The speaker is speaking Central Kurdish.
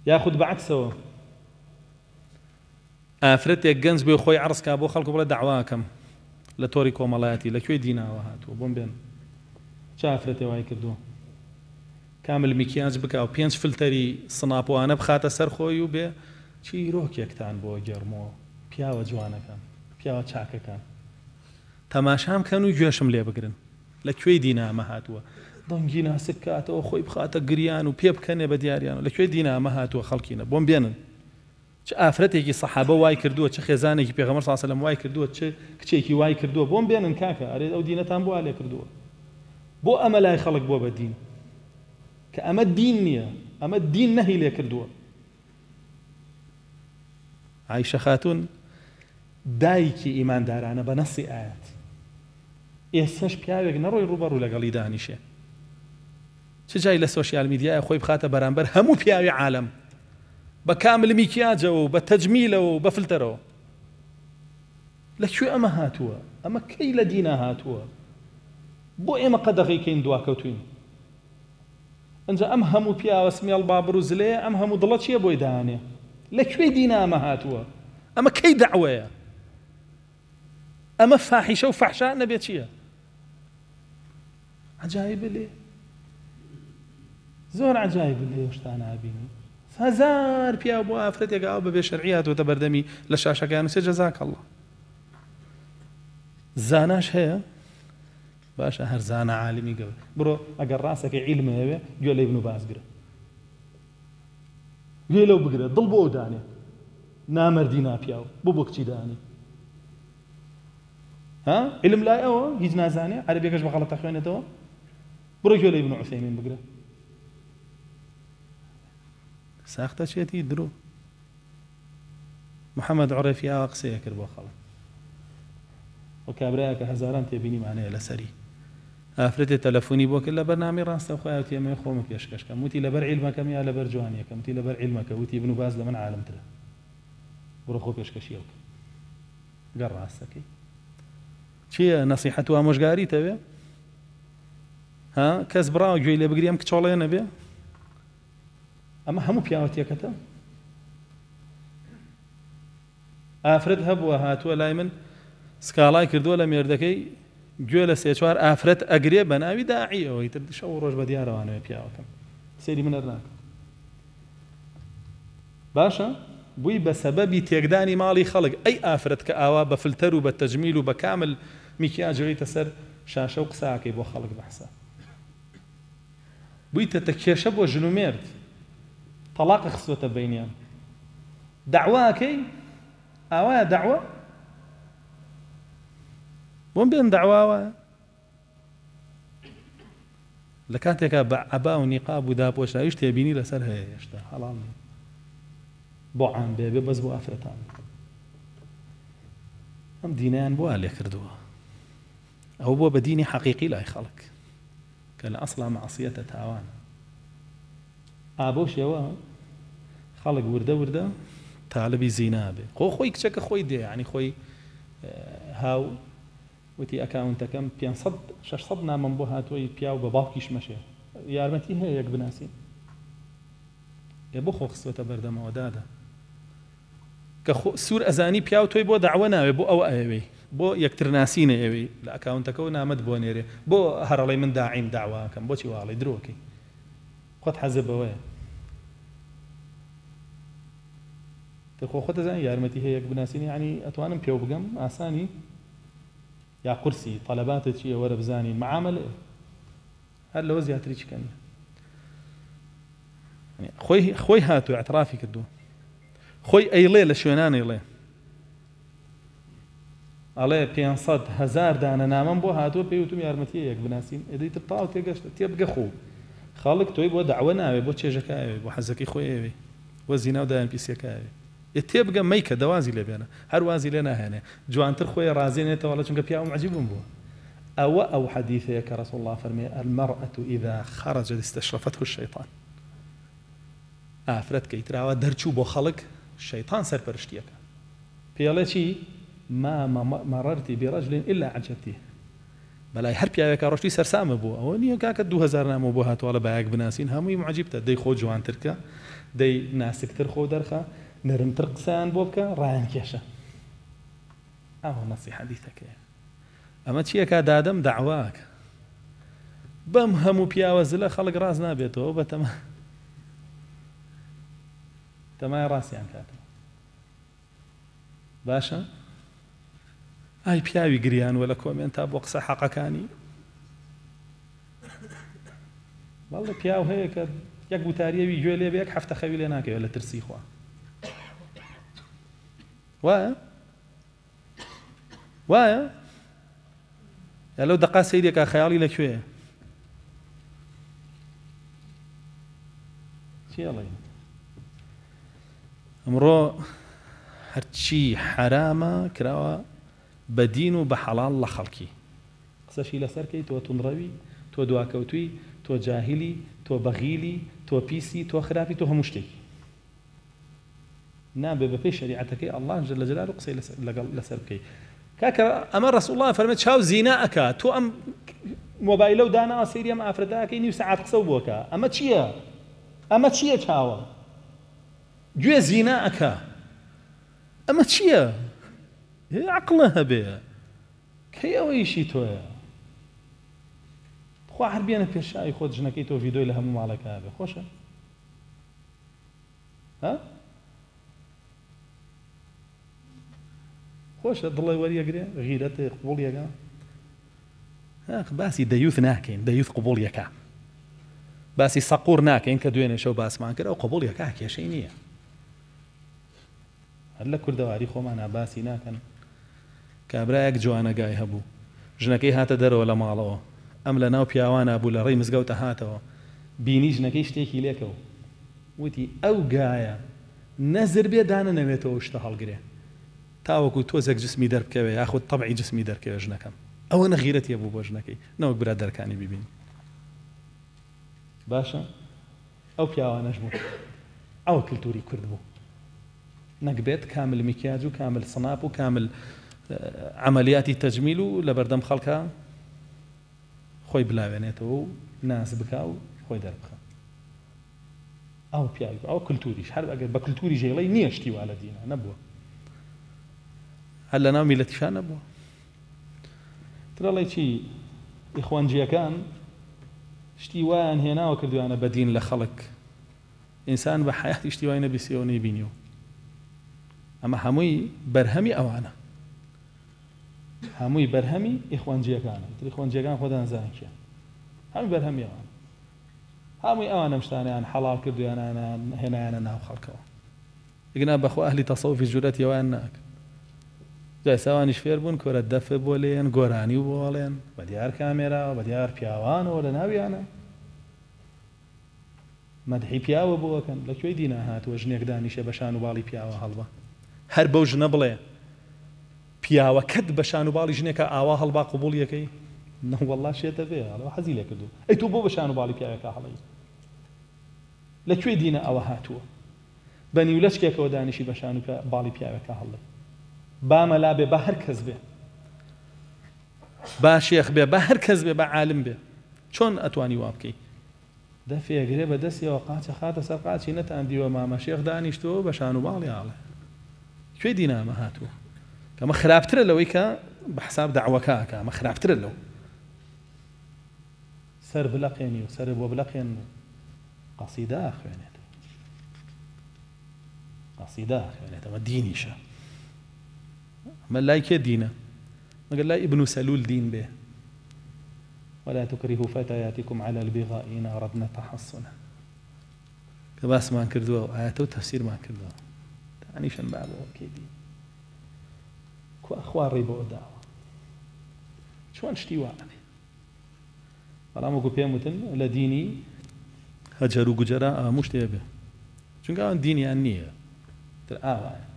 ياخذ بعكسه ئافرەتێک گەنج بێ خۆی عەرز کا بۆ خەڵکو بڵێ داواکەم لە تۆری کۆمەڵایەتی لەکوێ دیناوە هاتووە بۆم بێن چ ئافرەتێ وای کردووە کامل میکیاج بکە و 5 فلتەری سناپوانە بخاتە سەر خۆی و بێ چیرۆکێکتان بۆ گەڕمەوە پیاوە جوانەکان پیاوە چاکەکان تەماشام کەن و گوێشم لێ بگرن لەکوێ دینامە هاتووە دەنگی ناسک کاتەوە خۆی بخاتە گریان و پێ بکەنێ بە دیاریان لەکوێ دینامە هاتووە خەڵکینە بۆم بێنن چ ئافرەتێکی سەحابە وای کردووە چ خێزانێکی پێغەمبەر صلی الله علیه و سلم وای کردووە چ کچێکی وای کردووە بۆم بێنن کاکە ئەرێ ئەو دینەتان بۆ لێ کردووە بۆ ئەمە لای خەڵک بۆ بە دین کە ئەمە دین نییە ئەمە دین نەهی لێ کردووە عایشە خاتون دایکی ئیماندارانە بە نەسی ئاەت ئێستاش پیاوێک نەڕۆی ڕوبەڕوو لەگەڵی دانیشێ چ جای لە سۆشیال میدیایە خۆی بخاتە بەرامبەر هەموو پیاوی عالم بە کامل میکیاجەوە بە تەجمیلەوە و بە فلتەرەوە لەکوێ ئەمە هاتووە ئەمە کەی لە دینە هاتووە بۆ ئێمە قەدەغیکەین دواکەوتوین ئەنجا ئەم هەموو پیاوە سمیێڵ بابڕ و زلێ ئەم هەموو دڵە چییە بۆی دانێ لەکوێ دینە ئەمە هاتووە ئەمە کەی دەعوەیە ئەمە فاحیشە و فەحشا نەبێت چییە عجایب لێ زۆر عجایب لێ شتانە ئابینی هزار پیا بۆ ئافرەتێک ئاو بەبێ شەرعی هاتووەتە بەردەمی لە شاشەکان سێ جەزاک الله زاناش هەیە باشە هەر زانە عالمی گەور بڕۆ ئەگەر ڕاستەکە عیلمە هەوێ گوێ لە ئیبن باز گرە گوێ لەو بگرە دڵ بۆ ئەو دانێ نامەردی ناپیاو بۆ کچی دانی ها علم لای ئەوە هیچ نازانێ عەرەبیەکەش بە غەڵەت خوێنێتەوە بڕۆ گوێ لە ئیبن عوثەیمین بگرە ساختە چێتی درۆ محەممەد عوڕێفی ئاوا قسەیە کرد بۆ خەڵک و کابرایە کە هەزاران تێبینیمانەیە لەسەری ئافرەتێ تەلەفۆنی بۆ کرد لە بەرنامەی ڕاستە خۆیان تێمەی خۆمە پێشکەشکەم وتی لەبەر عیلمەکەم یا لەبەر جوانیەکەم وتی لەبەر عیلمەکە وتی ابن باز لە من عالمترە بڕۆ خۆ پێشکەشی ئەو گەڕ ڕاستەکەی چییە نەسیحەت و ئامۆژگاریتەوێ ها کەس بڕاوە گوێی لێ بگری ئەم کچۆڵەیە نەبێ ئەمە هەموو پیاوەتیەکەتە ئافرەت هەبووە هاتووە لای من سکاڵای کردووە لە مێردەکەی گوێ لە سێ چوار ئافرەت ئەگرێ بە ناوی داعیەوەی تر شەو ڕۆژ بە دیارەوانەوە پیاوەکەم سێری منەر ناکەم باشە بووی بە سەبەبی تێکدانی ماڵی خەڵک ئەی ئافرەت کە ئاوا بە فلتەر و بە تەجمیل و بە کامل میکیاجەوەیتە سەر شاشە و قساکەی بۆ خەڵک بەحسە بوویتە کێشە بۆ ژن و مێرد طلاق خسوەتە بینیان دعواکەی ئاوایە دعوە بۆم بێن دعواوە لە کاتێکە بە عەبا و نیقاب و داپۆشاویش تێبینی لەسەر هەیە هێشتا هەڵام بۆ عام بێ بەس بۆ ئافرەتان ئەم دینیان بۆ لێ کردووە ئەو بۆ بە دینی حەقیقی لای خەڵک کە لە ئەسڵا مەعسیەتە تاوان ئابۆ شێوە خەڵک وردە تالبی زینا بێ خۆی کچەکە خۆی دێ ینی خۆی هاو وتی ئەکاونتەکەم 500-600 نامم بۆ هاتووی پیا و بە باوکیش مەشێ یارمەتی هەیە یەک بناسین ێ بۆ خۆ خستوەتە بەردەمەوە دادا کە سوور ئەزانی پیا و تۆی بۆ داوە ناوێ بۆ ئەوە ئەوێ بۆ یەکتر ناسینە ئەوێ لە ئەکاونتەکە و نامەت بۆ نێرێ بۆ هەرەڵی من داعیم داواکەم بۆچی واڵی درۆکەی خۆت حەزە بەوەیە خۆ دەزانانی یارمەتی هەیە یەک بناسینی ینی ئەتوانم پێو بگەم ئاسانی یا قورسی طەلەباتت چییە وەرە بزانین معاملە هەر لەوە زیاتری چکەن خۆی هاتووە ئەترافی کردووە خۆی ئەیڵێ لە شوێنان ئەیڵێ ئەڵێ 500,000 دانە نامەم بۆ هاتووە پێی وتم یارمەتیە یەک بناسین ئەدەیتر تاو تێگەشتە تێبگە خۆ خاڵک تۆی بۆ داوە ناوێ بۆ چێژەکە ئەوێ بۆ حەزەکەی خۆی ئەوێ وە زینا و دایان پیسەکە ئەوێ تێبگە مەیکە دەوازی لێ بێنە هەر وازی لێ ناهێنێ جوانتر خۆی ڕازێنێتەوە لە چونکە پیاوم عەجیبم بووە ئەو حەدیثەیە کە ڕەسوڵ الله فەرمێ المەرأة إذا خرجت استشرفته الشيطان ئافرەت کە ئیتراوە دەرچوو بۆ خەڵک شەیطان بەلای هەر پیاوێکە ڕۆشتی سەرسامە بوو ئەوە نییە کاکە 2000 نامە بۆ هاتووە لە بایەک بناسین هەمووی معجیبتە دەی خۆ جوانترکە دەی ناسکتر خۆ دەرخە نەرمتر قسەیان بۆ بکە ڕایان کێشە ئەوە نەسی حەدیثەکەیە ئەمە چیەکە دادەم داواکە بەم هەموو پیاوە زلە خەڵک ڕاز نابێتەوە بە تەمای ڕاستیان کاتەوە باشە ئای پیاوی گریانوە لە کۆمێن تا بۆ قسە حەقەکانی بەڵێ پیاو هەیە کە یەک وتاریەوی گوێ لێ بێ یەک هەفتە خەوی لێ ناکەوێت لە ترسی خوا وایە یا لەو دەقا سەیرێکە خەیاڵی لەکوێیە چێڵێ ئەمڕۆ هەرچی حرامە کراوە بە دین و بە حەڵاڵ لە خەڵکی قسەشی لەسەرکەی تۆ تونڕەوی تۆ دواکەوتوی تۆ جاهلی تۆ بەغیلی تۆ پیسی تۆ خراپی تۆ هەموو شتێکی نابێ بە پێی شەریعەتەکەی ئەڵڵاه جەل جەلالوهو قسەی لەسەر بکەی کاکە ئەمە ڕەسوڵ الله فەرمێت چاو زینا ئەکا تۆ ئەم مۆبایلە و داناوە سەیری ئەم ئافرەتەکەی نیو سەعات قسە و بۆکە ئەمە چییە چاوە گوێ زینا ئەکا ئەمە چییە عەقڵە هەبێ کەی ئەوەیشی تۆیە خوا هەر بێنە پێشایی خۆت ژنەکەی تۆ ڤیدۆی لە هەموو ماڵەکە هەبێ خۆشە خۆشە دڵی وەریەگرێ غیرەتێ قبوڵیەکە باسی دەیوث ناکەین دەیوث قبوڵیەکە باسی سەقور ناکەین کە دوێنێ شەو باسمان کرد ئەو قبوڵیەکە کێشەی نییە هەر لە کوردەواری خۆمانە باسی ناکەن کابرایەک جوانەگای هەبوو ژنەکەی هاتە دەرەوە لە ماڵەوە ئەم لە ناو پیاوانە بوو لە ڕێی مزگەوتە هاتەوە بینی ژنەکەی شتێکی لێکەوە وتی ئەو گایە نەزر بێ دانە نەوێتەوە شتە هەڵگرێ تاوەکو تۆزێک جسمی دەربکەوێ یاخود تەبعی جسمی دەرکەوێ ژنەکەم ئەوە نەغیرەتیە بوو بۆ ژنەکەی نەوەک برادەرەکانی ببین باشە ئەو پیاوانەش بوو ئەوە کللتوری کورد بوو نەکبێت کامل میکیاج و کامل سناپ و کامل عملیاتی تەجمیل و لە بەردەم خەڵکە خۆی بلاوێنێتەوە و ناز بکا و خۆی دەربخە ئەو پیاوی ئەو کللتوریش هەر ئەگەر بە کللتوری ژێڵەی نییە شتی وا لە دینە نەبووە هەر لە ناو میلەتیشان نەبووە ترەڵی چی ئیخوانجیەکان شتی وایان هێناوە کردویانە بە دین لە خەڵک ئینسان بە حەیاتی شتی وای نەبیستیەوە نەیبینیەوە ئەمە هەمووی بەرهەمی ئەوانە هەمووی بەرهەمی ئیخوانجیەکانە ئیخوانجیەکان خۆ دەنزانن کێن هەمووی بەرهەمی ئەوان هەمووی ئەوانە شتانیان حەڵال کردویانە هێنایانە ناو خەڵکەوە ئیگنا بەخوا ئەهلی تەسەوفی جورەتیەوەیان ناکەن جای ساوانیش فێر بوون کۆرە دەفە بۆ لێن گۆرانی و بۆڵێن بە دیار کامێرا بە دیار پیاوانەوە لە ناویانە مەدحی پیاوە بۆەکەن لەکوێی دینە هاتووە ژنێک دانیشە بە شان و باڵی پیاوە هەڵبە هەر بەو ژنە بڵێ پیاوەکەت بە شان و باڵی ژنێکە ئاوا هەڵبا قبوڵیەکەی نەوەڵڵا شێتە بێ ئەڵەوە حەزی لێ کردو ئەی تۆ بۆ بە شان و باڵی پیاوەکە هەڵی لەکوێ دینە ئەوە هاتووە بە نیولەچکێکەوە دانیشی بە شان و باڵی پیاوەکە هەڵی با مەلا بێ بە هەر کەس بێ با شێخ بێ بە هەر کەس بێ بە عالم بێ چۆن ئەتوانی وا بکەی دەفێگرێ بە دەستیەوە قاچە خاتە سەر قاچی نەتاندیوە مامە شێخ دانیشتەوە بە شان و باڵی هەڵێ کوێ دینامە هاتووە کەمە خراپترە لەوەی کە بە حساب داوەکە ئەمە خراپترە لەو سەر بلەقێنی و سەر بۆ بلەقێن قەسیدا خوێنێت قەسیدا خوێنێتەوە دینیشە ئەمە لای کێ دینە مەگەر لای ئیبن سەلول دین بێ ولا تكرهوا فتياتكم على البغاء إن أردنا تحصنا کە باسمان کردووە ئاەتە و تەفسیرمان کردووە تانیشان بابەوە کێ دین خوا ڕێی بۆ داوە چۆن شتی وانێ بەڵام وەکو پێم وتن لە دینی هەجەر و گوجەرە هەموو شتێ بێ چونکە ئەوان دینیان نییە تر ئاوایە